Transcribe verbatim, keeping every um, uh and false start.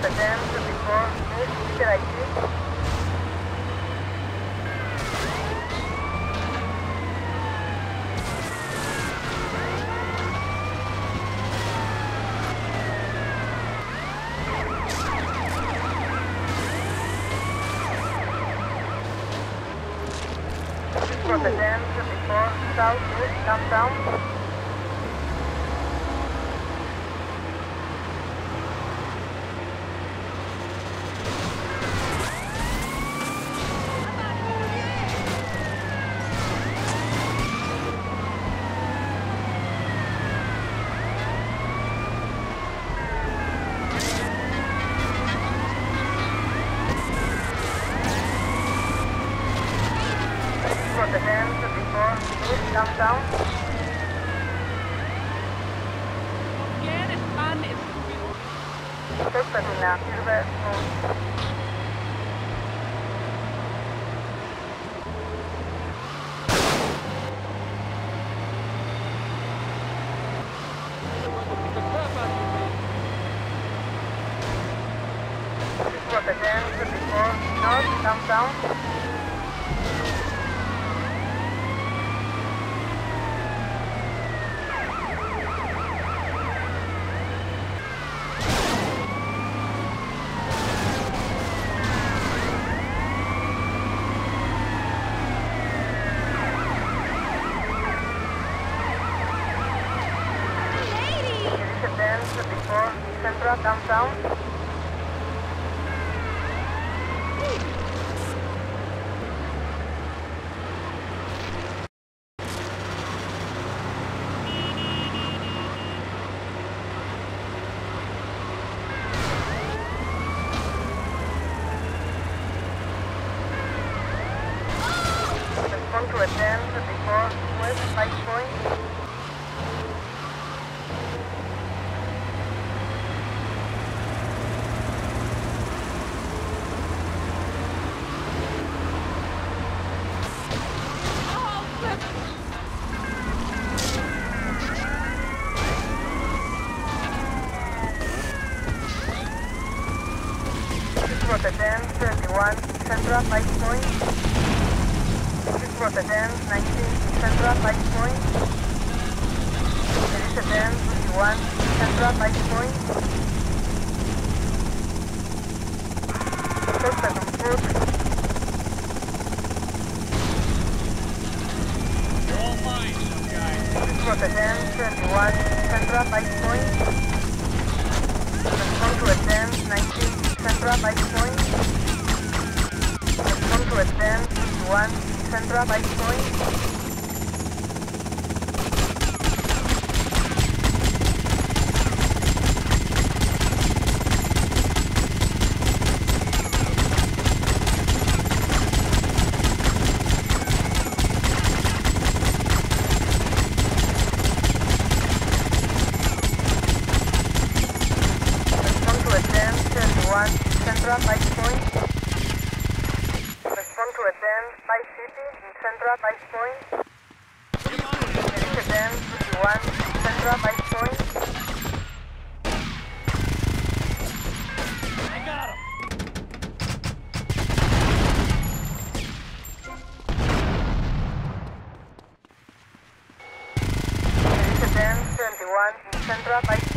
Attend before Miss Peter I T. Attend before South East Downtown. Attend before East Downtown. ¿Quién es tan estúpido? Estoy terminando. Sirve. Attend before North Downtown. Before Central Downtown. Respond to attend before West Five Point. Attend twenty-one Central Five Point. Attend nineteen Central Five Point. Attend twenty-one Central Five Point. Seven foot. You're all mine, some guys. Attend twenty-one Central Five Point. Respond to attend nineteen Central Five Point. Respond to attend one Central Five Point. One Central Five Point. Respond to attend Five City in Central Five Point. Attend one Central Five Point. I got him. Attend twenty-one in Central Five Point.